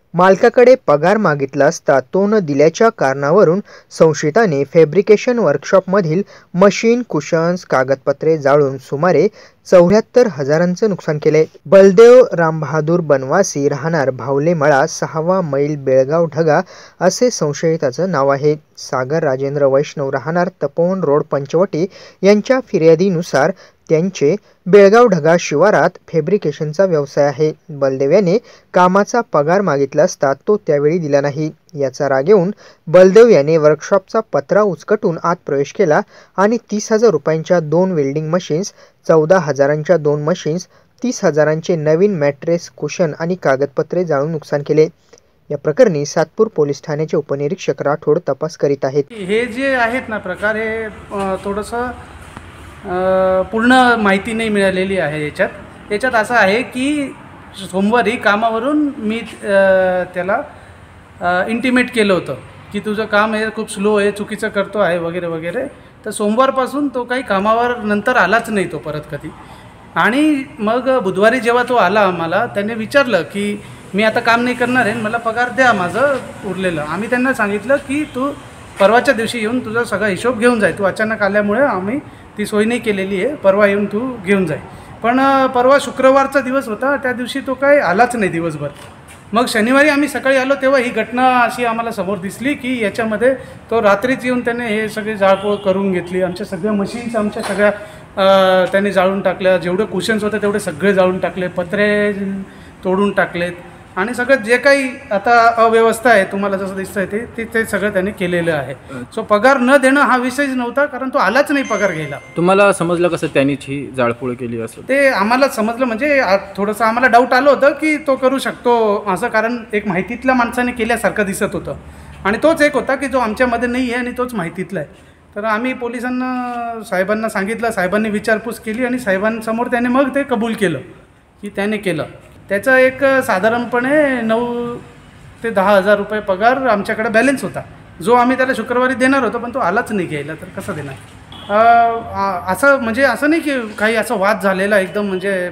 मालकाकडे पगार मागितला असता तो न दिल्याच्या कारणावरून संशयिताने फॅब्रिकेशन वर्कशॉपमधील मशीन, कुशन्स, कागदपत्रे जाळून सुमारे 74,000चं नुकसान केले. बलदेव रामबहादूर बनवासी, राहणार भावले मळा, 6वा मैल, बेळगाव ढगा असे संशयिताचं नाव आहे. सागर राजेंद्र वैष्णव, राहणार तपोवन रोड, पंचवटी यांच्या फिर्यादीनुसार त्यांचे बेळगाव ढगा शिवारात फॅब्रिकेशनचा व्यवसाय आहे. बलदेव याने कामाचा पगार मागितला असता तो त्यावेळी दिला नाही. याचा राग येऊन बलदेव याने वर्कशॉपचा पत्रा उचकटून आत प्रवेश केला आणि 30,000 रुपयांच्या 2 वेल्डिंग मशीन्स, 14,000च्या 2 मशीन्स, 30,000चे नवीन मॅट्रेस, कुशन आणि कागदपत्रे जाळून नुकसान केले. या प्रकरणी सातपूर पोलीस ठाण्याचे उपनिरीक्षक राठोड तपास करीत आहेत. हे जे आहेत ना प्रकार, हे थोडंसं पूर्ण माहिती नाही मिळालेली आहे. याच्यात असं आहे की सोमवारी कामावरून मी त्याला इंटिमेट केलं होतं की तुझं काम हे खूप स्लो आहे, चुकीचं करतो आहे वगैरे वगैरे. तर सोमवारपासून तो काही कामावर नंतर आलाच नाही तो परत कधी. आणि मग बुधवारी जेव्हा तो आला आम्हाला, त्याने विचारलं की मी आता काम नाही करणार आहे, मला पगार द्या माझं उरलेलं. आम्ही त्यांना सांगितलं की तू परवाच्या दिवशी येऊन तुझा सगळा हिशोब घेऊन जाय, तू अचानक आल्यामुळे आम्ही ती सोय नाही केलेली आहे, परवा येऊन तू घेऊन जाय. पण परवा शुक्रवारचा दिवस होता, त्या दिवशी तो काय आलाच नाही दिवसभर. मग शनिवारी आम्ही सकाळी आलो तेव्हा ही घटना अशी आम्हाला समोर दिसली की याच्यामध्ये तो रात्रीच येऊन त्याने हे सगळे जाळपोळ करून घेतली. आमच्या सगळ्या मशीन्स त्याने जाळून टाकल्या. जेवढे कुशन्स होते तेवढे सगळे जाळून टाकले, पत्रे तोडून टाकलेत आणि सगळं जे काही आता अव्यवस्था आहे तुम्हाला जसं दिसतंय ते सगळं त्याने केलेलं आहे. सो पगार न देणं हा विषयच नव्हता, कारण तो आलाच नाही पगार घ्यायला. तुम्हाला समजलं कसं त्यांनीच ही जाळपोळ केली असं? ते आम्हाला समजलं म्हणजे थोडंसं आम्हाला डाऊट आलं होतं की तो करू शकतो असं, कारण एक माहितीतल्या माणसाने केल्यासारखं दिसत होतं आणि तोच एक होता की जो आमच्यामध्ये नाही आहे आणि तोच माहितीतला आहे. तर आम्ही पोलिसांना साहेबांना सांगितलं, साहेबांनी विचारपूस केली आणि साहेबांसमोर त्याने मग ते कबूल केलं की त्याने केलं. त्याचा एक साधारणपणे 9,000 ते 10,000 रुपये पगार आमच्याकडे बॅलन्स होता, जो आम्ही त्याला शुक्रवारी देणार होतो, पण तो आलाच नाही घ्यायला. तर कसं देणार? असं म्हणजे असं नाही की काही असं वाद झालेला एकदम म्हणजे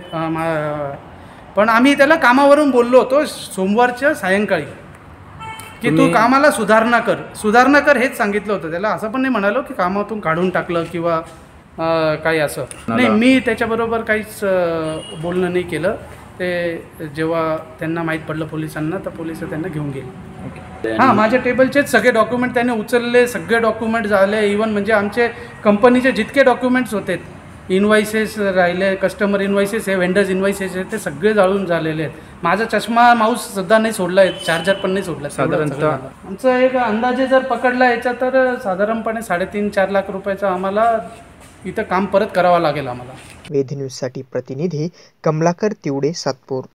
पण आम्ही त्याला कामावरून बोललो होतो सोमवारच्या सायंकाळी की तू कामाला सुधारणा कर हेच सांगितलं होतं त्याला. असं पण नाही म्हणालो की कामातून काढून टाकलं किंवा काही असं नाही. मी त्याच्याबरोबर काहीच बोलणं नाही केलं. ते जेव्हा त्यांना माहीत पडलं पोलिसांना, तर पोलिस त्यांना घेऊन गेले. हां, माझ्या टेबलचेच सगळे डॉक्युमेंट त्याने उचलले, सगळे डॉक्युमेंट झाले. इवन म्हणजे आमचे कंपनीचे जितके डॉक्युमेंट्स होते, इन्व्हॉइसेस राहिले, कस्टमर इन्व्हॉइसेस आहे, वेंडर्स इन्व्हॉइसेस आहे, ते सगळे जाळून झालेले आहेत. माझा चष्मा, माऊससुद्धा नाही सोडला आहे, चार्जर पण नाही सोडला. साधारणतः आमचं एक अंदाजे जर पकडला याचा तर साधारणपणे 3.5-4 लाख रुपयाचं आम्हाला इथं काम परत करावं लागेल आम्हाला. वेद न्यूजसाठी प्रतिनिधी कमलाकर तिवडे, सातपूर.